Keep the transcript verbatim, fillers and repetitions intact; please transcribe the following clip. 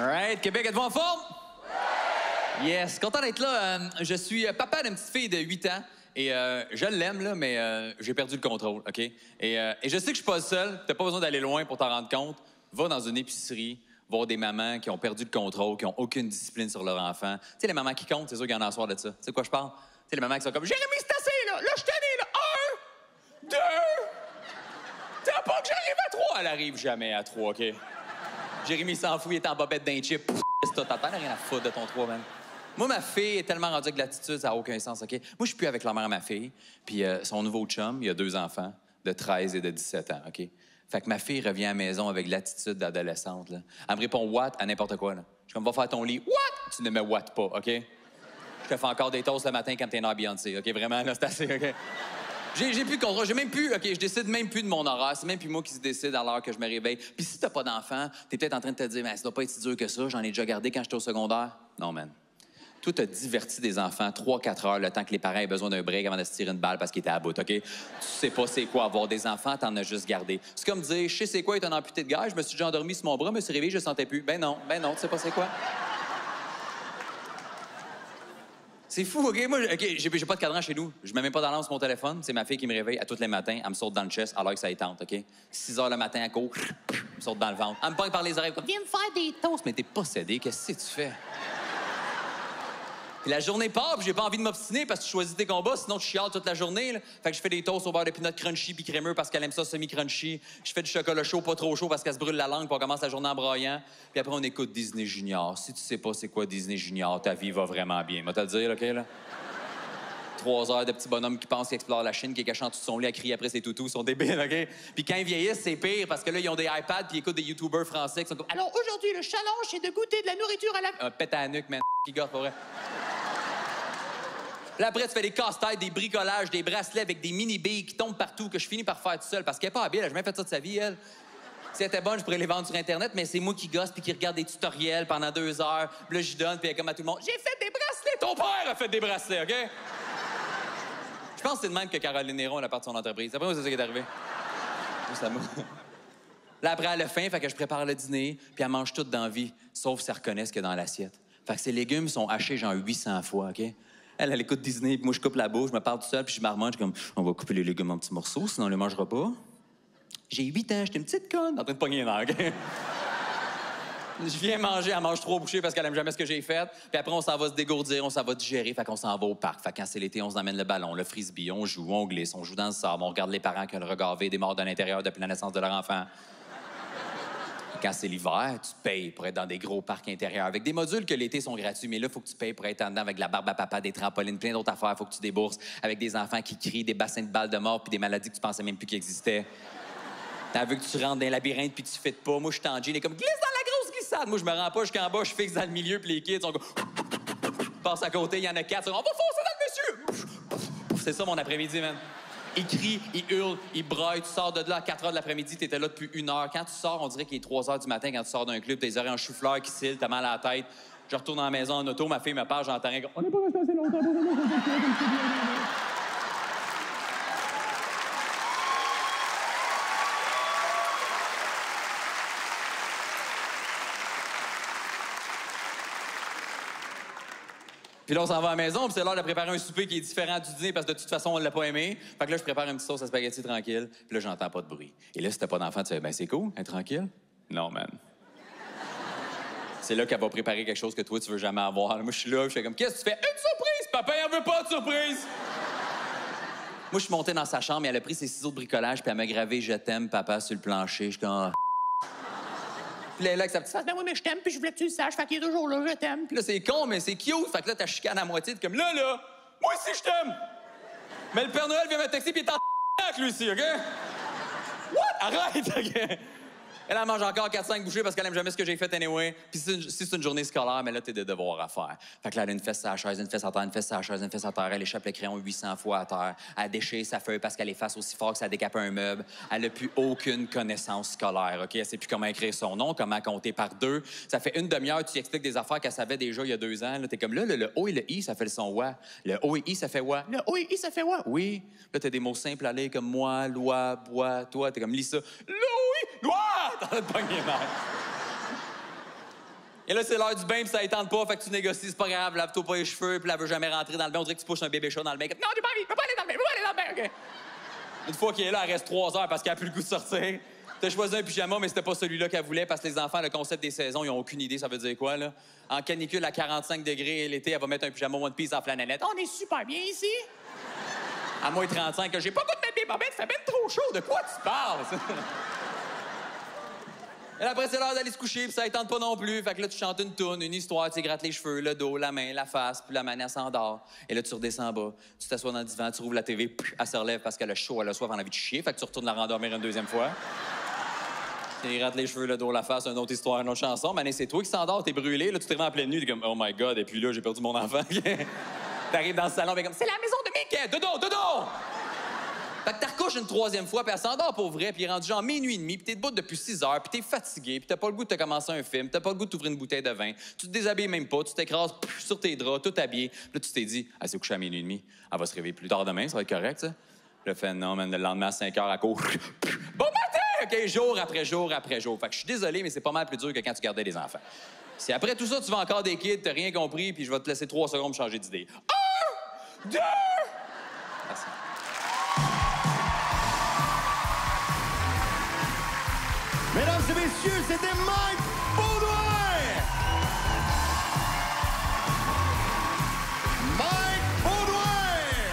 All right. Québec, êtes-vous en forme? Yes. Content d'être là. Euh, je suis papa d'une petite fille de huit ans. Et euh, je l'aime, là, mais euh, j'ai perdu le contrôle, OK? Et, euh, et je sais que je suis pas le seul. T'as pas besoin d'aller loin pour t'en rendre compte. Va dans une épicerie, voir des mamans qui ont perdu le contrôle, qui ont aucune discipline sur leur enfant. Tu sais, les mamans qui comptent, c'est sûr qu'il y en a un soir de ça. Tu sais de quoi je parle? Tu sais, les mamans qui sont comme « Jérémy, c'est assez, là! Là, je t'en ai, là! Un! Deux! T'as pas que j'arrive à trois! » Elle arrive jamais à trois, OK? Jérémy s'en fout, il est en bobette d'un chip. Pff, c'est tout, t'as rien à foutre de ton trois, man. Moi, ma fille est tellement rendue avec l'attitude, ça n'a aucun sens, OK? Moi, je suis plus avec la mère à ma fille. Puis euh, son nouveau chum, il a deux enfants, de treize et de dix-sept ans, OK? Fait que ma fille revient à la maison avec l'attitude d'adolescente, là. Elle me répond « what » à n'importe quoi, là. Je suis comme « va faire ton lit. » « What? » Tu ne me what pas, OK? Je te fais encore des toasts le matin quand t'es une Beyoncé, OK? Vraiment, là, c'est assez, OK? J'ai, j'ai plus de contrôle. J'ai même plus, OK, je décide même plus de mon horaire. C'est même plus moi qui se décide à l'heure que je me réveille. Puis si t'as pas d'enfant, t'es peut-être en train de te dire « mais ça doit pas être si dur que ça. J'en ai déjà gardé quand j'étais au secondaire. » Non, man. Toi, t'as diverti des enfants trois quatre heures le temps que les parents aient besoin d'un break avant de se tirer une balle parce qu'ils étaient à bout, OK? Tu sais pas c'est quoi avoir des enfants, t'en as juste gardé. C'est comme dire, je sais c'est quoi être un amputé de gage, je me suis déjà endormi sur mon bras, je me suis réveillé, je le sentais plus. Ben non, ben non, tu sais pas c'est quoi. C'est fou, OK? Moi, OK, j'ai, j'ai pas de cadran chez nous. Je me mets pas d'alerte sur mon téléphone. C'est ma fille qui me réveille à tous les matins. Elle me saute dans le chest alors que ça est tente, OK? six heures le matin, à court, elle me saute dans le ventre. Elle me pogne par les oreilles, comme, viens me faire des toasts. Mais t'es possédé, qu'est-ce que tu fais? Puis la journée part, puis j'ai pas envie de m'obstiner parce que tu choisis tes combats, sinon tu chiales toute la journée. Là. Fait que je fais des toasts au beurre de peanut crunchy puis crémeux parce qu'elle aime ça semi-crunchy. Je fais du chocolat chaud, pas trop chaud parce qu'elle se brûle la langue, puis on commence la journée en braillant. Puis après, on écoute Disney Junior. Si tu sais pas c'est quoi Disney Junior, ta vie va vraiment bien. Moi, te le dire, OK, là? Trois heures de petits bonhommes qui pensent qu'ils explorent la Chine, qui est caché en dessous de son lit à crier après ses toutous, sont débiles, OK? Puis quand ils vieillissent, c'est pire parce que là, ils ont des iPads puis ils écoutent des YouTubers français qui sont comme « Alors aujourd'hui, le challenge, c'est de goûter de la nourriture à la... » Ah, pète à la nuque, man. Qui gosse, pour vrai. Là, après, tu fais des casse-têtes, des bricolages, des bracelets avec des mini-billes qui tombent partout, que je finis par faire tout seul parce qu'elle est pas habile, elle a jamais fait ça de sa vie, elle. Si elle était bonne, je pourrais les vendre sur Internet, mais c'est moi qui gosse puis qui regarde des tutoriels pendant deux heures. Puis là, j'y donne, puis elle est comme à tout le monde. J'ai fait des bracelets! Ton père a fait des bracelets, OK? Je pense que c'est de même que Caroline Néron, elle a parti son entreprise. Après moi, c'est ça qui est arrivé. Juste à moi. Là, après, elle a faim, fait que je prépare le dîner, puis elle mange tout dans la vie, sauf si elle reconnaît ce qu'il y a dans l'assiette. Fait que ses légumes sont hachés genre huit cents fois, OK? Elle, elle écoute Disney, puis moi, je coupe la bouche, je me parle tout seul, puis je marmonne, je suis comme, on va couper les légumes en petits morceaux, sinon on les mangera pas. J'ai huit ans, j'étais une petite conne, en train de pogner les nerfs, OK? Je viens manger, elle mange trois bouchées parce qu'elle aime jamais ce que j'ai fait. Puis après, on s'en va se dégourdir, on s'en va digérer, fait qu'on s'en va au parc. Fait que quand c'est l'été, on s'emmène le ballon, le frisbee, on joue, on glisse, on joue dans le sable, on regarde les parents qui ont le regard vide des morts de l'intérieur depuis la naissance de leur enfant. Quand c'est l'hiver, tu payes pour être dans des gros parcs intérieurs avec des modules que l'été sont gratuits, mais là, il faut que tu payes pour être en dedans avec de la barbe à papa, des trampolines, plein d'autres affaires. Il faut que tu débourses avec des enfants qui crient, des bassins de balles de mort puis des maladies que tu pensais même plus qu'ils existaient. T'as vu que tu rentres dans un labyrinthe puis tu fites pas. Moi, je suis en jean et comme glisse dans la grosse glissade. Moi, je me rends pas jusqu'en bas, je fixe dans le milieu puis les kids sont comme passe à côté, il y en a quatre. On va foncer dans le monsieur. C'est ça mon après-midi, man. Il crie, il hurle, il braille. Tu sors de là à quatre heures de l'après-midi, t'étais là depuis une heure. Quand tu sors, on dirait qu'il est trois heures du matin quand tu sors d'un club, t'as les oreilles en chou-fleur qui cillent, t'as mal à la tête. Je retourne dans la maison en auto, ma fille me parle, j'entends rien. On n'est pas resté assez longtemps pour ça. Puis là, on s'en va à la maison, puis c'est l'heure de préparer un souper qui est différent du dîner parce que de toute façon, on l'a pas aimé. Fait que là, je prépare une petite sauce à spaghetti tranquille, puis là, j'entends pas de bruit. Et là, si t'as pas d'enfant, tu fais, ben c'est cool, être tranquille. Non, man. C'est là qu'elle va préparer quelque chose que toi, tu veux jamais avoir. Moi, je suis là, je fais comme, qu'est-ce que tu fais? Une surprise! Papa, il en veut pas de surprise! Moi, je suis monté dans sa chambre et elle a pris ses ciseaux de bricolage, puis elle m'a gravé je t'aime, papa, sur le plancher. Je suis comme, puis là, là, avec sa petite face, ben oui, mais je t'aime, puis je voulais que tu le saches, fait qu'il est toujours là, je t'aime. Puis là, c'est con, mais c'est cute. Fait que là, t'as chicane à moitié, t'es comme, là, là, moi aussi, je t'aime. Mais le Père Noël vient me texter, puis il est en avec lui ici, OK? What? Arrête, OK? Elle en mange encore quatre cinq bouchées parce qu'elle aime jamais ce que j'ai fait anyway. Puis si, si c'est une journée scolaire, mais là, t'as des devoirs à faire. Fait que là, elle a une fesse à la chaise, une fesse à terre, une fesse à la chaise, une fesse à terre. Elle échappe le crayon huit cents fois à terre. Elle déchire sa feuille parce qu'elle efface aussi fort que ça décape un meuble. Elle a plus aucune connaissance scolaire, OK? Elle sait plus comment écrire son nom, comment compter par deux. Ça fait une demi-heure, tu lui expliques des affaires qu'elle savait déjà il y a deux ans. Là, t'es comme là, le, le O et le I, ça fait le son wa. Le O et I, ça fait wa. Le O et I, ça fait wa. Oui. Là, t'as des mots simples à lire comme moi, loi, bois, toi. T'es comme lis ça. Louis, loi! T'as de pogner mal. Et là, c'est l'heure du bain, puis ça ne tente pas, fait que tu négocies, c'est pas grave, lave-toi pas les cheveux, puis elle veut jamais rentrer dans le bain. On dirait que tu pousses un bébé chat dans le bain. Non, j'ai pas envie, je peux pas aller dans le bain, je peux pas aller dans le bain, OK? Une fois qu'il est là, elle reste trois heures parce qu'elle a plus le goût de sortir. T'as choisi un pyjama, mais c'était pas celui-là qu'elle voulait parce que les enfants, le concept des saisons, ils ont aucune idée, ça veut dire quoi, là? En canicule à quarante-cinq degrés l'été, elle va mettre un pyjama One Piece en flanellette. On est super bien ici! À moins trente-cinq, j'ai pas goût de mettre des bobettes, ça fait bien trop chaud, de quoi tu parles? Et après, c'est l'heure d'aller se coucher, puis ça ne tente pas non plus. Fait que là, tu chantes une toune, une histoire, tu grattes les cheveux, le dos, la main, la face, puis la manette s'endort. Et là, tu redescends en bas, tu t'assois dans le divan, tu rouvres la T V, puis elle se relève parce qu'elle a chaud, elle a soif, elle a envie de chier. Fait que tu retournes la rendormir une deuxième fois. Tu grattes les cheveux, le dos, la face, une autre histoire, une autre chanson. Mané, c'est toi qui s'endors, t'es brûlé. Là, tu te réveilles en pleine nuit, t'es comme, oh my God, et puis là, j'ai perdu mon enfant. T'arrives dans le salon, t'es comme, c'est la maison de Mickey, dodo, dodo! Fait que t'as recouches une troisième fois, puis elle s'endort pour vrai, puis il est rendu genre minuit et demi, puis t'es debout depuis six heures, puis t'es fatigué, puis t'as pas le goût de te commencer un film, t'as pas le goût de t'ouvrir une bouteille de vin, tu te déshabilles même pas, tu t'écrases pff, sur tes draps, tout habillé. Puis là, tu t'es dit, elle s'est couchée à minuit et demi, elle va se réveiller plus tard demain, ça va être correct, ça? Le fait, non, man, le lendemain à cinq heures, à cause. Bon matin! OK, jour après jour après jour. Fait que je suis désolé, mais c'est pas mal plus dur que quand tu gardais des enfants. Si après tout ça, tu vas encore des kids, t'as rien compris, puis je vais te laisser trois secondes pour changer d'idée. Un, deux... Merci. Mesdames et messieurs, c'était Mike Baudouin!